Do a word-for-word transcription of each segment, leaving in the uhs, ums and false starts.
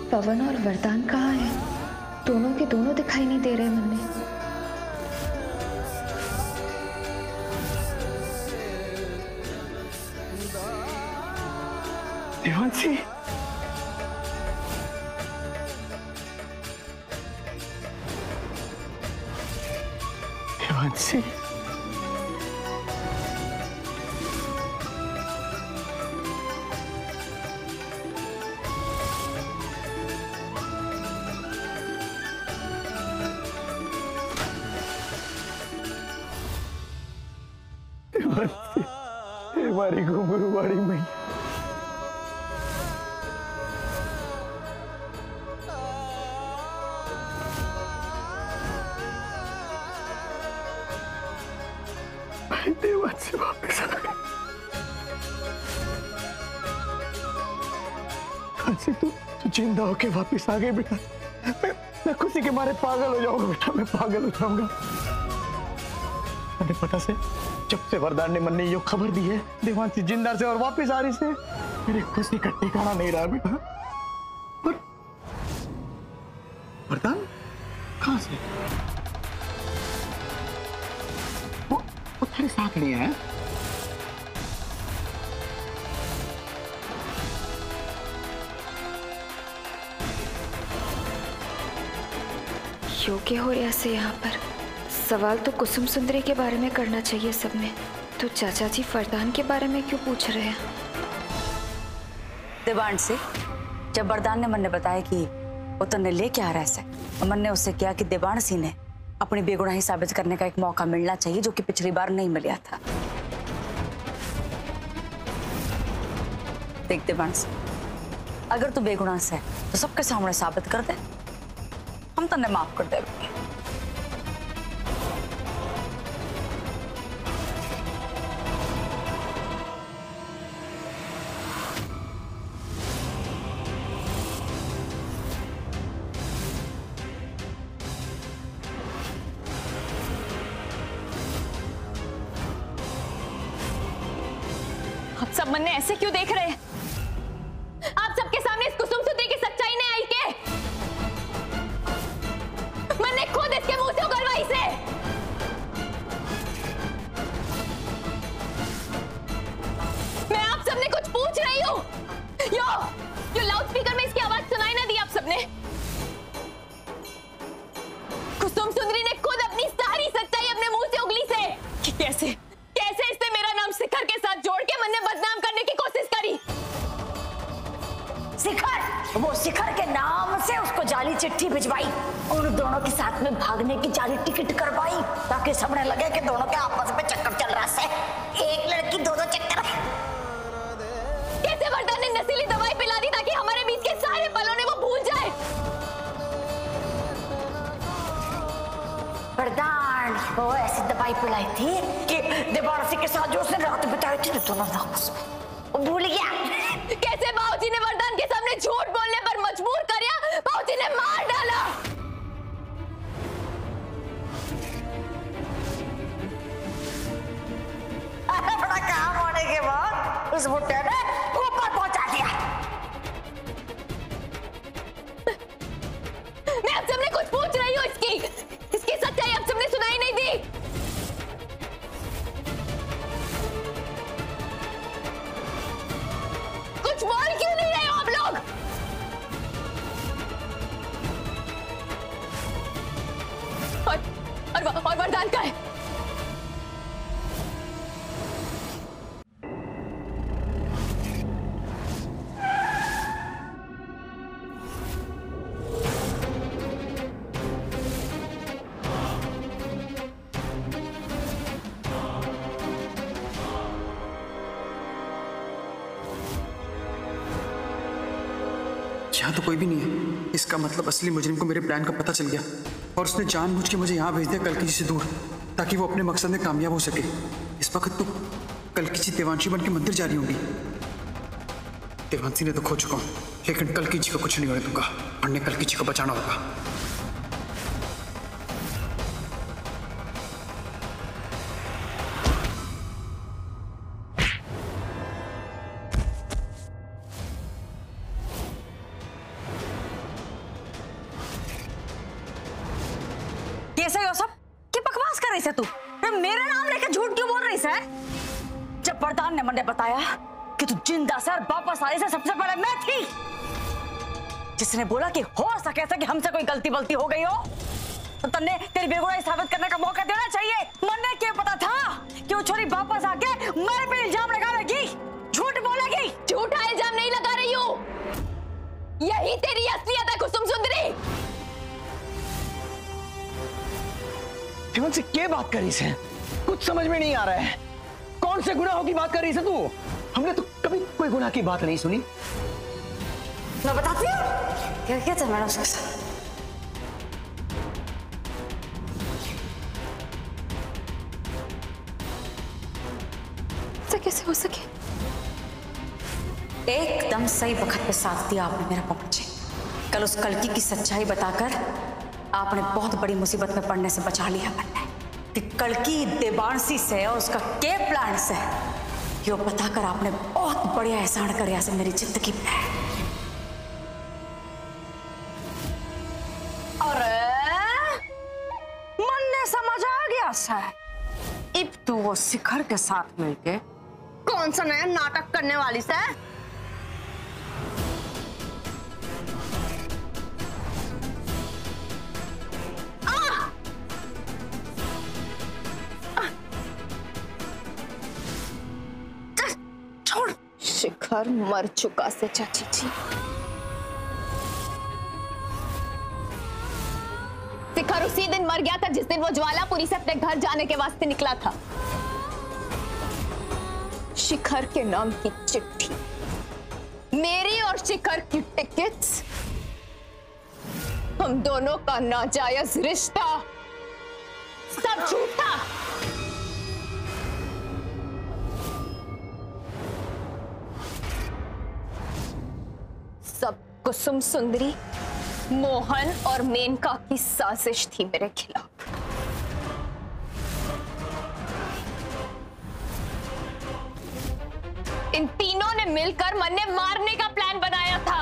पवन और वरदान कहाँ है? दोनों के दोनों दिखाई नहीं दे रहे मन में। देवांशी, देवांशी, हमारी घुंघरू वाली मैया, देवांशी वापस आ गए। तू तू जिंदा होके वापस आ गए बेटा। मैं, मैं खुशी के मारे पागल हो जाऊंगा बेटा, मैं पागल हो जाऊंगा। अरे पता से जब से वरदान ने मन ने यो खबर दी है देवांशी जिंदा से और वापस आ रही से, मेरी खुशी का ठिकाना नहीं रहा बेटा। पर वरदान कहां से? वो वो तेरे साथ नहीं है? योग्य हो ऐसे यहाँ पर सवाल तो कुसुम सुंदरी के बारे में करना चाहिए सबने, तो चाचा जी वरदान के बारे में क्यों पूछ रहे हैं? देवांशी, जब वरदान ने मन ने बताया कि वो तन्ने लेके आ रहा है, तो मन ने उससे किया कि देवांशी ने अपनी बेगुनाही साबित करने का एक मौका मिलना चाहिए जो कि पिछली बार नहीं मिला था। देख देवांशी, अगर तू बेगुनाह है तो सबके सामने साबित कर दे, हम तन्ने माफ कर देंगे। आप सब मन ने ऐसे क्यों देख रहे हैं? आप सबके सामने इस कुसुम सुंदरी की सच्चाई नहीं आई के? मन ने खुद इसके मुंह से उगलवाई से। मैं आप सबने कुछ पूछ रही हूँ। यो, यो लाउडस्पीकर में इसकी आवाज सुनाई ना दी आप सबने? कुसुम सुंदरी ने खुद अपनी सारी सच्चाई अपने मुंह से उगली से कि कैसे कैसे इसने मेरा नाम शिखर के साथ जोड़ के मन ने बदनाम करने की कोशिश करी। शिखर, वो शिखर के नाम से उसको जाली चिट्ठी भिजवाई, उन दोनों के साथ में भागने की जाली टिकट करवाई ताकि सबने लगे कि दोनों के आपस में चक्कर चल रहा है, एक लड़की दो दो चक्कर। कैसे वरदान ने नशीली दवाई पिला दी ताकि हमारे बीच के सारे पलों ने वो भूल जाए। वरदान वो ऐसी दवाई पिलाई थी कि देवांशी के साथ जो उसने रात बिताई थी दोनों ने आपस में, वो भूल गया। कैसे बाबूजी ने वरदान के सामने झूठ बोलने पर मजबूर किया, बाबूजी ने मार डाला। अरे बड़ा काम होने के बाद उस बुट्टे ने ऊपर पहुंचा दिया। मैं आप सबने कुछ पूछ रही हूँ, इसकी इसकी सच्चाई आप सबने सुनाई नहीं दी। कुछ बोल क्यों नहीं रहे हो आप लोग? और और, और वरदान का है? यहाँ तो कोई भी नहीं है। इसका मतलब असली मुजरिम को मेरे प्लान का पता चल गया और उसने जानबूझ के मुझे यहाँ भेज दिया कलकीची से दूर, ताकि वो अपने मकसद में कामयाब हो सके। इस वक्त तो कलकीची देवांशी बन के मंदिर जा रही होंगी। देवांशी ने तो खो चुका हूँ, लेकिन कलकीची को कुछ नहीं होने दूंगा। हमने कलकीची को बचाना होगा। से तू? मेरा नाम लेकर झूठ क्यों बोल रही है? जब प्रधान ने मुझे बताया कि तू जिंदा से और वापस आई से सबसे पहले मैं थी जिसने बोला कि हो सके ऐसा कि हमसे कोई गलती बलती हो गई हो, तो तन्ने तेरी बेगुनाही साबित करने का मौका देना चाहिए। मन्ने क्या पता था कि वो छोरी वापस आके मेरे पे इल्जाम लगाएगी, झूठ बोलेगी। झूठा इल्जाम नहीं लगा रही हूँ, यही तेरी असलियत है कुसुम सुंदरी। से क्या बात करी से? कुछ समझ में नहीं आ रहा है। कौन से गुनाहों की बात कर रही है तू? हमने तो कभी कोई गुनाह की बात नहीं सुनी। मैं बताती हूँ क्या क्या था मैडम उसके साथ। ऐसा कैसे हो सके? एकदम सही वक्त पे साथ दिया आपने मेरा पप्पू जी। कल उस कल्कि की सच्चाई बताकर आपने बहुत बड़ी मुसीबत में पड़ने से बचा लिया मैंने। कि कल्कि देवांशी से और उसका के प्लान से यो बताकर आपने बहुत बढ़िया एहसान कर से मेरी जिंदगी में। अरे मन ने समझ आ गया सा। अब तो वो शिखर के साथ मिलके कौन सा नया नाटक करने वाली से? शिखर मर चुका से चाची जी। शिखर उसी दिन मर गया था जिस दिन वो ज्वालापुरी से अपने घर जाने के वास्ते निकला था। शिखर के नाम की चिट्ठी, मेरी और शिखर की टिकट्स, हम दोनों का नाजायज रिश्ता, सब झूठा। सब कुसुम सुंदरी, मोहन और मेनका की साजिश थी मेरे खिलाफ। इन तीनों ने मिलकर मन्ने मारने का प्लान बनाया था।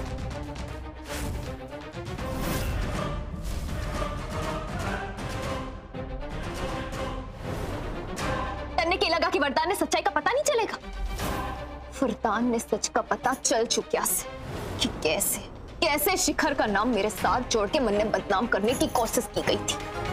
तन्ने के लगा कि वरदान ने सच्चाई का पता नहीं चलेगा। वरदान ने सच का पता चल चुका से कि कैसे कैसे शिखर का नाम मेरे साथ जोड़ के मन ने बदनाम करने की कोशिश की गई थी।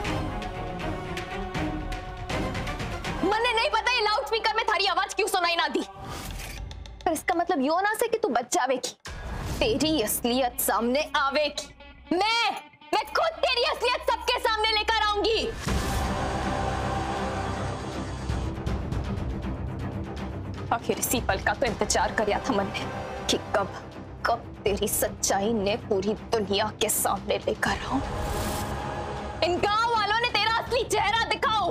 मन ने नहीं पता ये लाउड स्पीकर में थारी आवाज क्यों सुनाई ना दी, पर इसका मतलब यो ना से कि तू बच जावेगी, तेरी असलियत सामने आवेगी। मैं मैं खुद तेरी असलियत सबके सामने लेकर आऊंगी। आखिर इसी पल का तो इंतजार कर था मन ने कि कब कब तेरी सच्चाई ने पूरी दुनिया के सामने लेकर आऊं। इन गांव वालों ने तेरा असली चेहरा दिखाओ,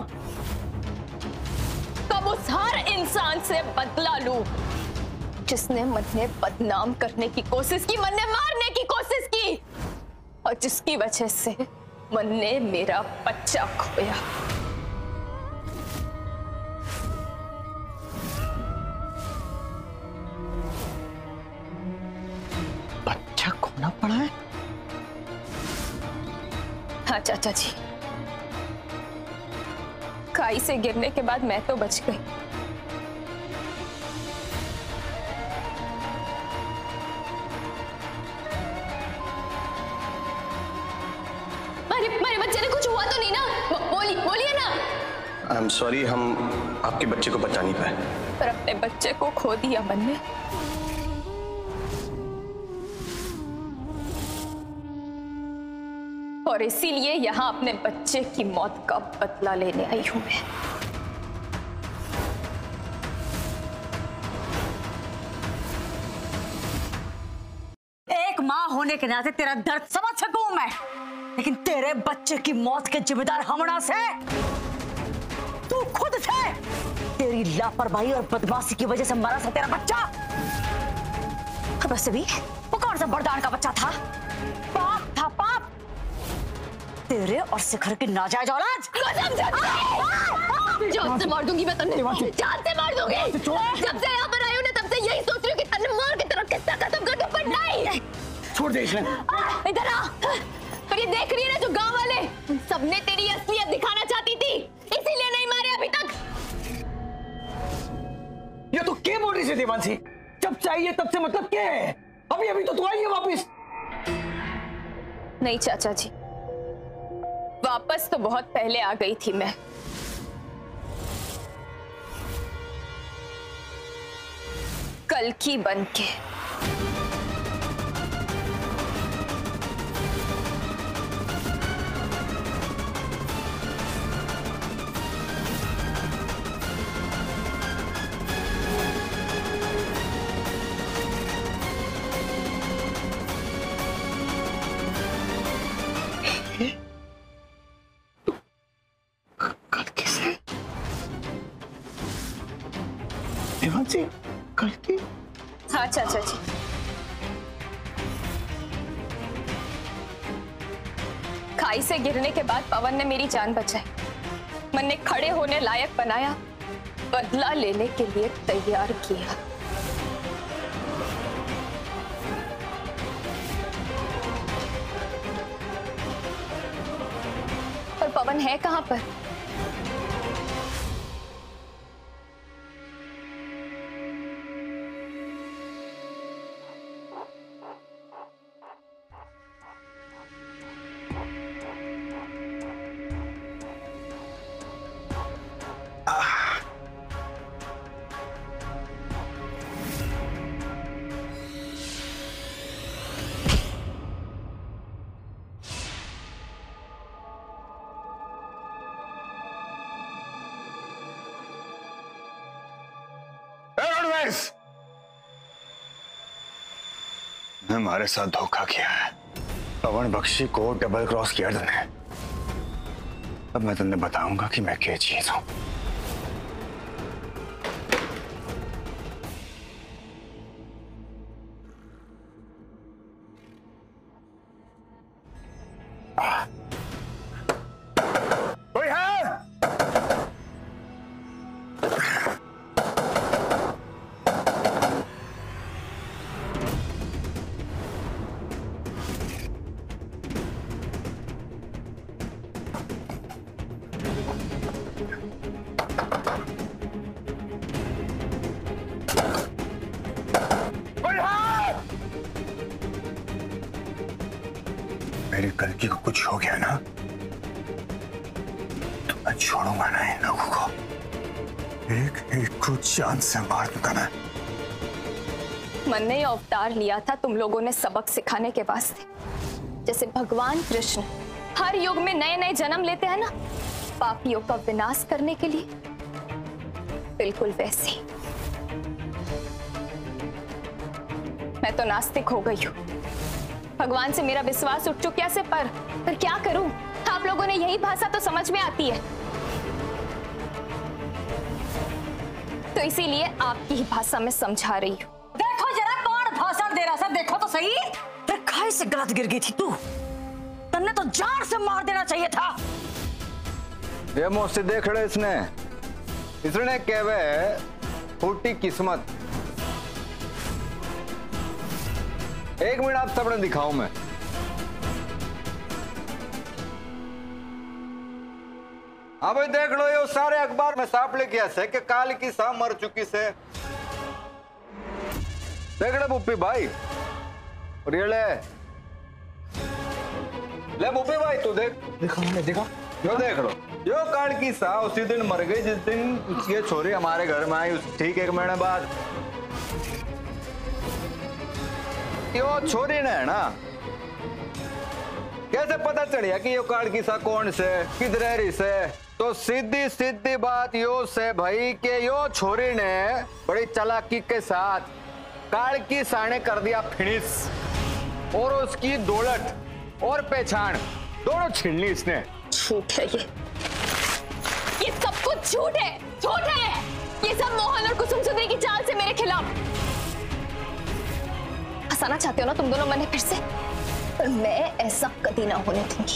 कब उस हर इंसान से बदला लूं जिसने मुझे बदनाम करने की कोशिश की, मन ने मारने की कोशिश की, और जिसकी वजह से मन ने मेरा बच्चा खोया। बच्चा खोना पड़ा है? हाँ चाचा जी, खाई से गिरने के बाद मैं तो बच गई, अरे मेरे बच्चे ने कुछ हुआ तो नहीं ना? बोली बोलिए ना। आई एम सॉरी, हम आपके बच्चे को बचा नहीं पाए। पर अपने बच्चे को खो दिया मन ने। और इसीलिए यहां अपने बच्चे की मौत का बदला लेने आई हूं मैं। एक माँ होने के नाते तेरा दर्द समझ सकूं मैं, लेकिन तेरे बच्चे की मौत के जिम्मेदार हमना से तू खुद थे। तेरी लापरवाही और बदमाशी की वजह से मरा था तेरा बच्चा। वैसे भी वो कौन सा वरदान का बच्चा था? पाप था, पाप। तेरे और शिखर की नाजायज औलाद। जान से मार दूंगी मैं तन्ने, जान से मार दूंगी। जब से यहाँ पर आई हूँ ना तब से यही सोच रही हूँ कि तन्ने मार के तरफ किस्सा खत्म कर दूं, पर नहीं। छोड़ दे इसे। इधर आ। पर ये देख रही है ना जो गांव वाले, सबने तेरी असलियत दिखाना चाहती थी, क्या बोल रही है देवांशी? जब चाहिए तब से मतलब क्या है? अभी अभी तो तू आई है वापस। नहीं चाचा जी, वापस तो बहुत पहले आ गई थी मैं। कल्कि बन के। कल्कि से? देवांशी, कल्कि? हाँ चाचा जी, खाई से गिरने के बाद पवन ने मेरी जान बचाई, मन ने खड़े होने लायक बनाया, बदला लेने के लिए तैयार किया। पर पवन है कहां पर? ने हमारे साथ धोखा किया है। पवन बख्शी को डबल क्रॉस किया तूने। अब मैं तुमने बताऊंगा कि मैं क्या चीज हूं। कोई है? मेरी कल्कि को कुछ हो गया ना तो मैं छोड़ूंगा ना इन लोगों को। एक एक को जान से मार दूंगा मैं। मन ने अवतार लिया था तुम लोगों ने सबक सिखाने के वास्ते। जैसे भगवान कृष्ण हर युग में नए नए जन्म लेते हैं ना पापियों का विनाश करने के लिए, बिल्कुल वैसे ही मैं तो नास्तिक हो गई हूं। भगवान से मेरा विश्वास उठ चुका से पर पर क्या करूं? आप लोगों ने यही भाषा तो समझ में आती है, तो इसीलिए आपकी ही भाषा में समझा रही हूं। देखो जरा कौन भाषण दे रहा था, देखो तो सही। खाई से गलत गिर गई थी तू, तन्ने तो जान से मार देना चाहिए था। ये मौसी देख रहे इसने इसने कहवे फूटी किस्मत। एक मिनट आप सबने दिखाऊं मैं। हाँ भाई देख लो, ये सारे अखबार में साफ लिख गया से कि काल की सा मर चुकी से। देख ले बुप्पी भाई, और ये ले ले बुप्पी भाई, तू देख। देखा मैंने, देखा। यो देख लो, यो काल की सा उसी दिन मर गई जिस दिन ये छोरी हमारे घर में आई, ठीक एक महीने बाद। यो छोरी ने है ना, कैसे पता चढ़िया कि यो काल की सा कौन से किधर रही से? तो सीधी सीधी बात यो से भाई कि यो छोरी ने बड़ी चालाकी के साथ काल की सा ने कर दिया फिनिश, और उसकी दौलत और पहचान दोनों छीन ली इसने। झूठ है ये ये सब कुछ झूठ है, झूठ है ये सब। मोहन और कुसुम सुंदरी की चाल से मेरे खिलाफ। हंसाना चाहते हो ना तुम दोनों मैंने फिर से, पर मैं ऐसा कभी ना होने दूंगी।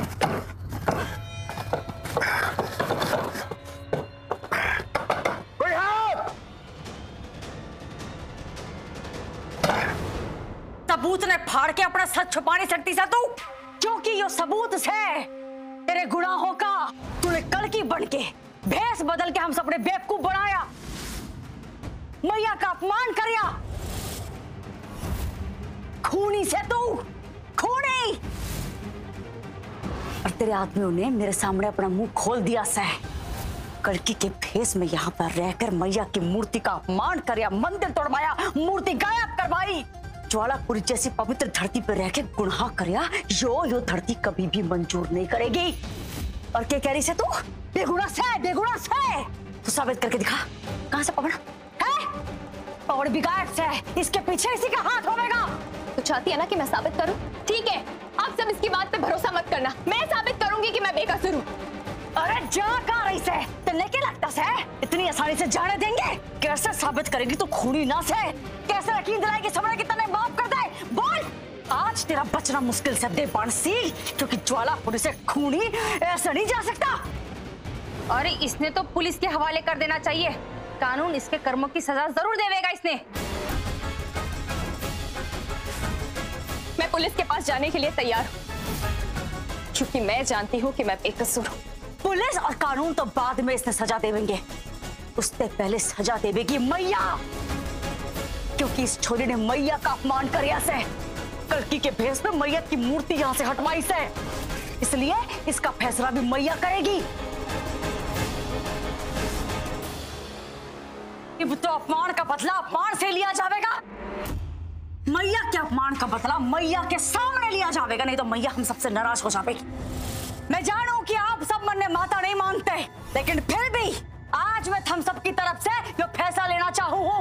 कोई हाथ! सबूत ने फाड़ के अपना सच छुपा नहीं सकती सा तू, क्योंकि ये सबूत है तेरे गुनाहों का। तूने कलकी बन के भेष बदल के हम सब ने बेवकूफ बनाया, मैया का अपमान करिया। खूनी से तू, खूनी। और तेरे आदमियों ने मेरे सामने अपना मुंह खोल दिया सह। कलकी के भेष में यहाँ पर रहकर मैया की मूर्ति का अपमान करिया, मंदिर तोड़वाया, मूर्ति गायब करवाई। ज्वालापुरी जैसी पवित्र धरती पर रह के गुनाह करिया, यो यो धरती कभी भी मंजूर नहीं करेगी। और क्या कह रही से तू? बेगुनाह से, बेगुनाह से। तू साबित करके दिखा, कहां से पवन है? पवन बिगाड़ से, इसके पीछे इसी का हाथ होगा। तू चाहती है ना कि मैं साबित करूं? ठीक है, आप सब इसकी बात पे भरोसा मत करना, मैं साबित करूंगी कि मैं बेकसूर हूं। अरे जा कहां रही से? तेने क्या लगता है इतनी आसानी से जाने देंगे? कैसे साबित करेगी तू खूनी ना से? कैसे यकीन दिलाएगी समझ कि तने माफ कर दे? बोल, आज तेरा बचना मुश्किल से दे बांसी, क्योंकि ज्वालापुरी से खूनी ऐसे नहीं जा सकता। अरे इसने तो पुलिस के हवाले कर देना चाहिए, कानून इसके कर्मों की सजा जरूर देवेगा इसने। मैं पुलिस के पास जाने के लिए तैयार हूं, क्योंकि मैं जानती हूं कि मैं बेकसूर हूं। पुलिस और कानून तो बाद में इसने सजा देवेंगे, उससे पहले सजा देवेगी मैया, क्योंकि इस छोरी ने मैया का अपमान करिया से। कलकी के भेष में मैया की मूर्ति यहां से हटवाई से, इसलिए इसका फैसला भी मैया करेगी। तो अपमान का बदला अपमान से लिया जाएगा, मैया के अपमान का बदला मैया के सामने लिया जाएगा, नहीं तो मैया हम सबसे नाराज हो जाएगी। मैं जानू कि आप सब मन ने माता नहीं मानते, लेकिन फिर भी आज मैं हम सब की तरफ से जो फैसला लेना चाहूं हूं,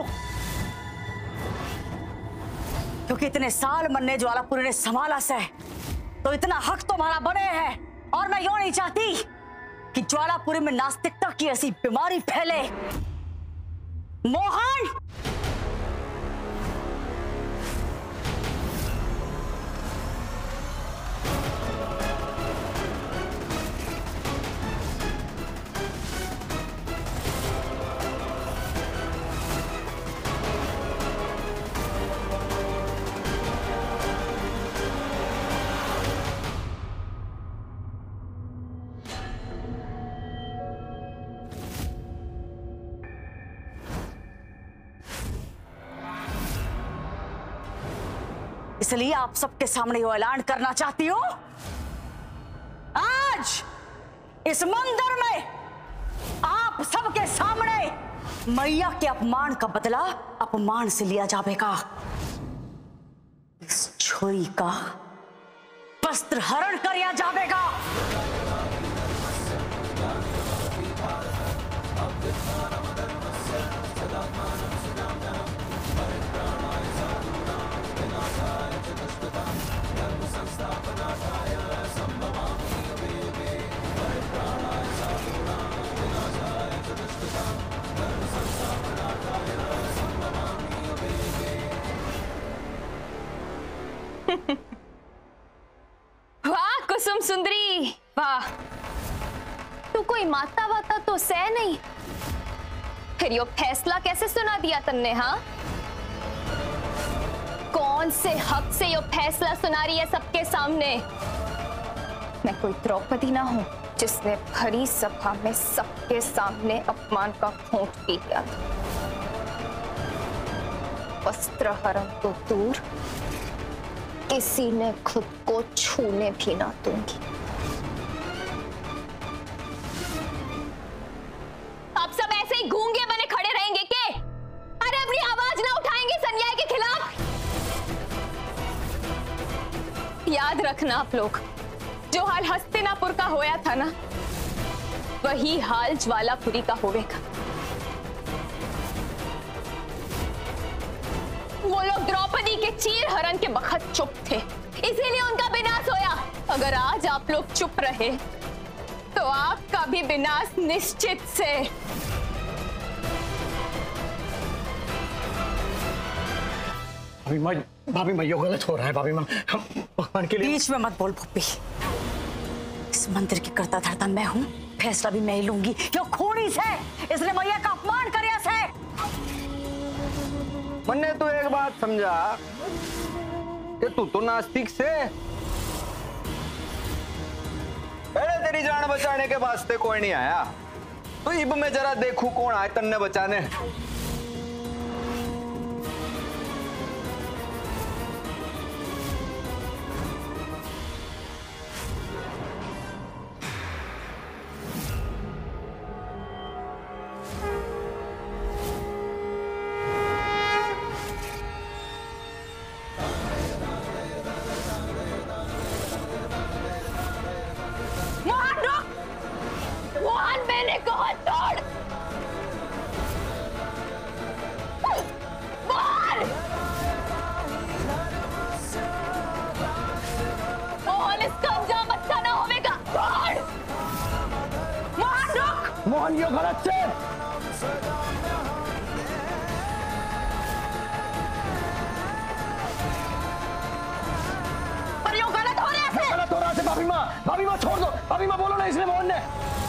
क्योंकि इतने साल मन ने ज्वालापुरी ने संभाला से, तो इतना हक तुम्हारा बने हैं। और मैं यो नहीं चाहती कि ज्वालापुरी में नास्तिकता की ऐसी बीमारी फैले। मोहन, इसलिए आप सबके सामने ये ऐलान करना चाहती हूं, आज इस मंदिर में आप सबके सामने मैया के अपमान का बदला अपमान से लिया जाएगा। इस छोरी का वस्त्र हरण किया जाएगा। वाह कुसुम सुंदरी वाह, तू कोई माता वाता तो सह नहीं, फिर यो फैसला कैसे सुना दिया तन्ने? हाँ, कौन से हक से यो फैसला सुना रही है सबके सामने? मैं कोई द्रौपदी ना हूं जिसने भरी सभा में सबके सामने अपमान का घूंट पी लिया था। वस्त्र हरण तो दूर, किसी ने खुद को छूने भी ना दूंगी। आप सब ऐसे ही गूंगे बने खड़े रहेंगे के? अरे अपनी आवाज ना उठाएंगे इस अन्याय के खिलाफ? याद रखना आप लोग, जो हाल हस्तिनापुर का होया था ना, वही हाल ज्वालापुरी का होवेगा। वो लोग द्रौपदी के चीर हरण के बखत चुप थे, इसीलिए उनका विनाश होया। अगर आज आप लोग चुप रहे तो आपका भी विनाश निश्चित से। भाभी माँ, भाभी माँ, यो गलत हो रहा है। भाभी माँ, हम भगवान के लिए बीच में मत बोल भूपी। इस मंदिर की करता धरता मैं हूँ, फैसला भी मैं ही लूंगी। क्यों खूनी से इसने मैया का अपमान करया से। मन्ने तू एक बात समझा कि तू तो नास्तिक से, पहले तेरी जान बचाने के वास्ते कोई नहीं आया, तो इब मैं जरा देखूं कौन आए तन्ने बचाने। मोहन रुक! मोहन मैंने कहा छोड़! मोहन! मोहन इसका अंजाम अच्छा ना होगा। मोहन! मोहन रुक! मोहन ये गलत से पर यो गलत हो रहा है। गलत हो रहा है। भाभी माँ, भाभी माँ छोड़ दो, भाभी माँ बोलो ना, इसने मोहन ने